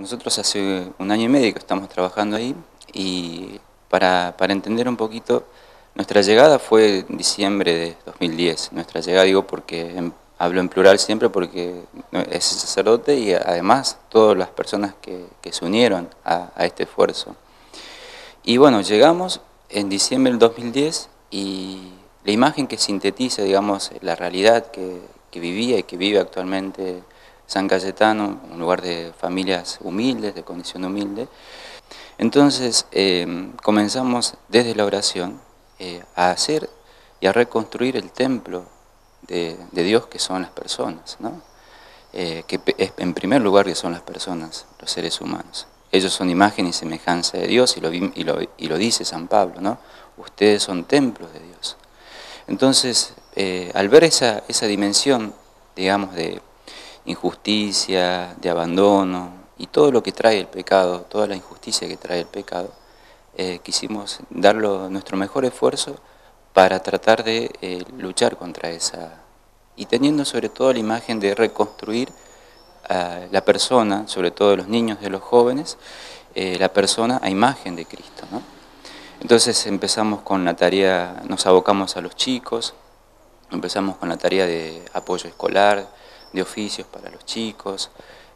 Nosotros hace un año y medio que estamos trabajando ahí y para entender un poquito, nuestra llegada fue en diciembre de 2010. Nuestra llegada digo porque hablo en plural siempre porque es sacerdote y además todas las personas que se unieron a este esfuerzo. Y bueno, llegamos en diciembre del 2010 y la imagen que sintetiza, digamos, la realidad que vivía y que vive actualmente San Cayetano, un lugar de familias humildes, de condición humilde. Entonces comenzamos desde la oración a hacer y a reconstruir el templo de Dios que son las personas, ¿no? En primer lugar que son las personas, los seres humanos. Ellos son imagen y semejanza de Dios y lo dice San Pablo, ¿no? Ustedes son templos de Dios. Entonces, al ver esa dimensión, digamos, de injusticia, de abandono y todo lo que trae el pecado, toda la injusticia que trae el pecado, quisimos dar nuestro mejor esfuerzo para tratar de luchar contra esa, y teniendo sobre todo la imagen de reconstruir a la persona, sobre todo de los niños, de los jóvenes, la persona a imagen de Cristo, ¿no? Entonces empezamos con la tarea, nos abocamos a los chicos, empezamos con la tarea de apoyo escolar, de oficios para los chicos,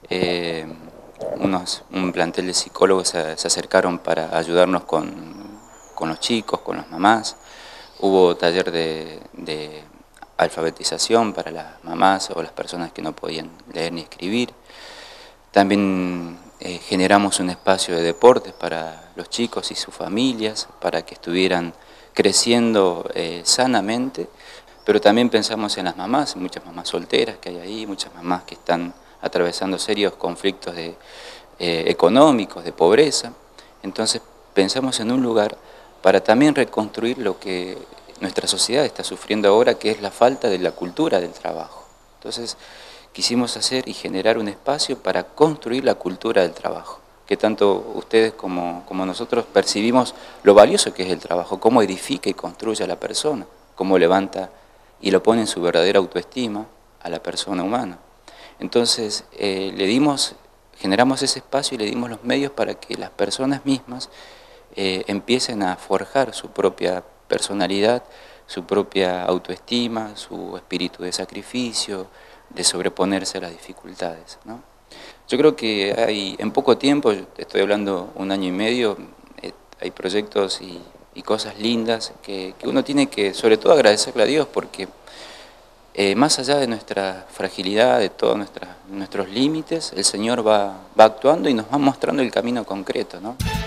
un plantel de psicólogos se acercaron para ayudarnos con los chicos, con las mamás, hubo taller de alfabetización para las mamás o las personas que no podían leer ni escribir, también generamos un espacio de deportes para los chicos y sus familias, para que estuvieran creciendo sanamente, pero también pensamos en las mamás, muchas mamás solteras que hay ahí, muchas mamás que están atravesando serios conflictos económicos, de pobreza. Entonces pensamos en un lugar para también reconstruir lo que nuestra sociedad está sufriendo ahora, que es la falta de la cultura del trabajo. Entonces quisimos hacer y generar un espacio para construir la cultura del trabajo, que tanto ustedes como nosotros percibimos lo valioso que es el trabajo, cómo edifica y construye a la persona, cómo levanta y lo pone en su verdadera autoestima a la persona humana. Entonces generamos ese espacio y le dimos los medios para que las personas mismas empiecen a forjar su propia personalidad, su propia autoestima, su espíritu de sacrificio, de sobreponerse a las dificultades, ¿no? Yo creo que en poco tiempo, estoy hablando un año y medio, hay proyectos y cosas lindas que uno tiene que, sobre todo, agradecerle a Dios, porque más allá de nuestra fragilidad, de todos nuestros límites, el Señor va actuando y nos va mostrando el camino concreto, ¿no?